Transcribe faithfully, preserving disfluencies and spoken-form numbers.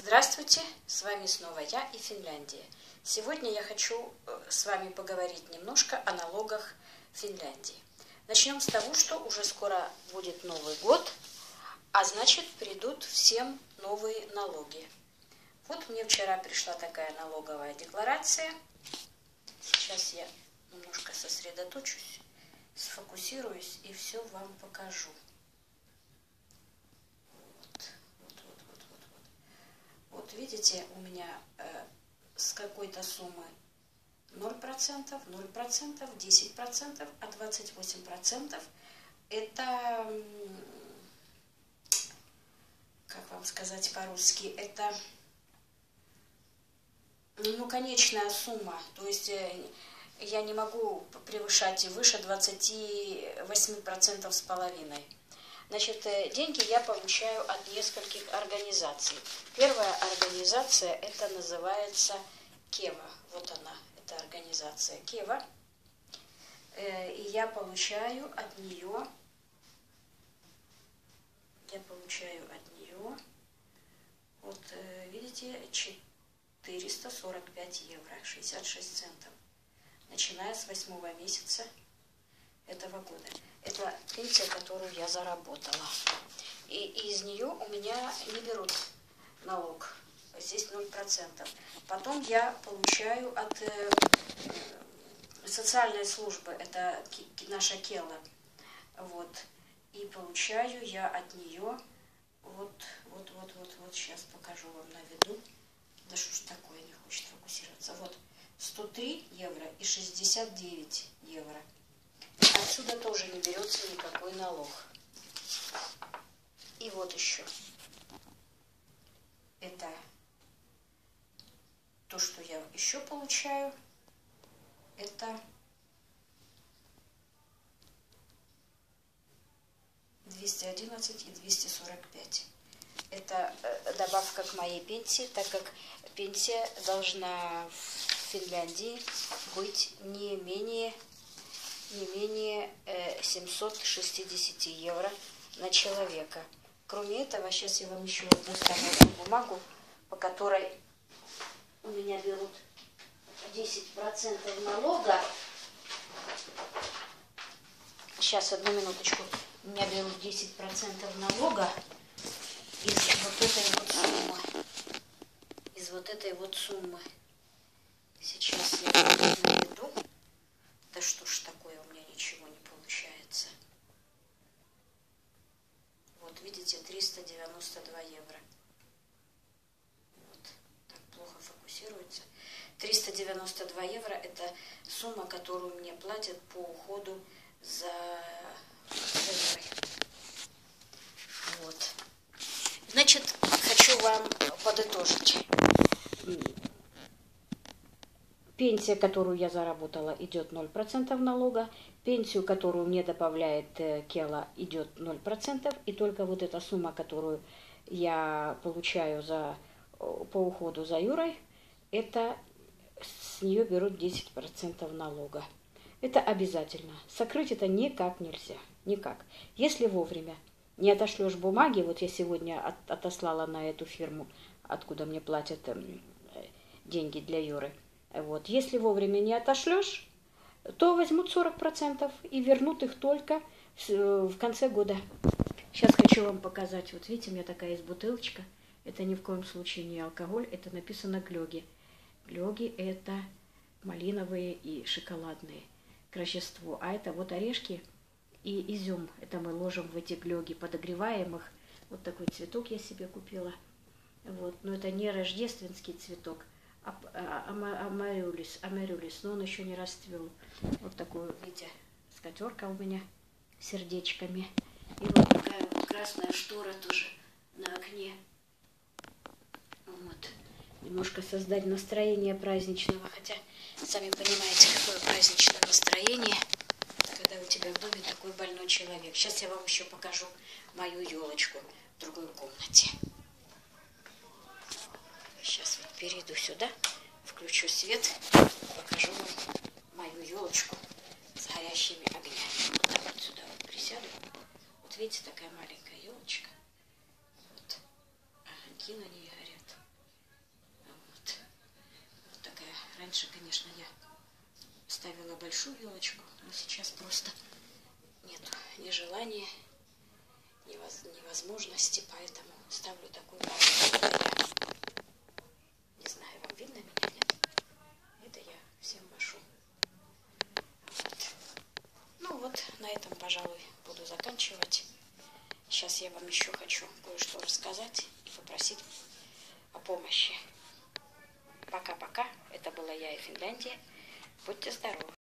Здравствуйте, с вами снова я и Финляндия. Сегодня я хочу с вами поговорить немножко о налогах Финляндии. Начнем с того, что уже скоро будет Новый год, а значит придут всем новые налоги. Вот мне вчера пришла такая налоговая декларация. Сейчас я немножко сосредоточусь, сфокусируюсь и все вам покажу. Вот видите, у меня э, с какой-то суммы ноль процентов, ноль процентов, десять процентов, а двадцать восемь процентов это, как вам сказать по-русски, это, ну, конечная сумма. То есть э, я не могу превышать выше двадцати восьми процентов с половиной. Значит, деньги я получаю от нескольких организаций. Первая организация, это называется Кева. Вот она, эта организация Кева. И я получаю от нее, я получаю от нее, вот видите, четыреста сорок пять евро, шестьдесят шесть центов, начиная с восьмого месяца этого года. Это пенсия, которую я заработала. И, и из нее у меня не берут налог. Здесь ноль процентов. Потом я получаю от э, социальной службы, это наша Кела. Вот. И получаю я от нее, вот, вот, вот, вот, вот, сейчас покажу вам на виду. Да что ж такое, не хочет фокусироваться. Вот, сто три евро и шестьдесят девять евро. Отсюда тоже не берется никакой налог. И вот еще. Это то, что я еще получаю. Это двести одиннадцать и двести сорок пять. Это добавка к моей пенсии, так как пенсия должна в Финляндии быть не менее... не менее семьсот шестьдесят евро на человека. Кроме этого, сейчас я вам еще достану эту бумагу, по которой у меня берут десять процентов налога. Сейчас, одну минуточку. У меня берут десять процентов налога из вот этой вот суммы. Из вот этой вот суммы. Сейчас я наведу. Да что ж такое, у меня ничего не получается. Вот, видите, триста девяносто два евро. Вот, так плохо фокусируется. триста девяносто два евро – это сумма, которую мне платят по уходу за Юрой. Вот. Значит, хочу вам подытожить. Пенсия, которую я заработала, идет ноль процентов налога. Пенсию, которую мне добавляет Кела, идет ноль процентов. И только вот эта сумма, которую я получаю за, по уходу за Юрой, это с нее берут десять процентов налога. Это обязательно. Сокрыть это никак нельзя. Никак. Если вовремя не отошлешь бумаги, вот я сегодня от, отослала на эту фирму, откуда мне платят деньги для Юры. Вот. Если вовремя не отошлешь, то возьмут сорок процентов и вернут их только в конце года. Сейчас хочу вам показать. Вот видите, у меня такая есть бутылочка. Это ни в коем случае не алкоголь. Это написано глёги. Глёги – это малиновые и шоколадные к Рождеству. А это вот орешки и изюм. Это мы ложим в эти глёги, подогреваем их. Вот такой цветок я себе купила. Вот. Но это не рождественский цветок. Амарюлис, амарюлис, но он еще не расцвел. Вот такой, видите, скатерка у меня с сердечками. И вот такая вот красная штора тоже на окне. Вот. Немножко создать настроение праздничного, хотя, сами понимаете, какое праздничное настроение, когда у тебя в доме такой больной человек. Сейчас я вам еще покажу мою елочку в другой комнате. Сейчас вот перейду сюда, включу свет, покажу вам мою елочку с горящими огнями. Вот так вот сюда вот присяду. Вот видите, такая маленькая елочка. Вот. Огоньки на ней горят. Раньше, конечно, я ставила большую елочку, но сейчас просто нет ни желания, ни, воз, ни возможности, поэтому ставлю такую маленькую. Не знаю, вам видно меня, нет? Это я всем машу. Вот. Ну вот, на этом, пожалуй, буду заканчивать. Сейчас я вам еще хочу кое-что рассказать и попросить о помощи. Пока-пока. Это была я и Финляндия. Будьте здоровы.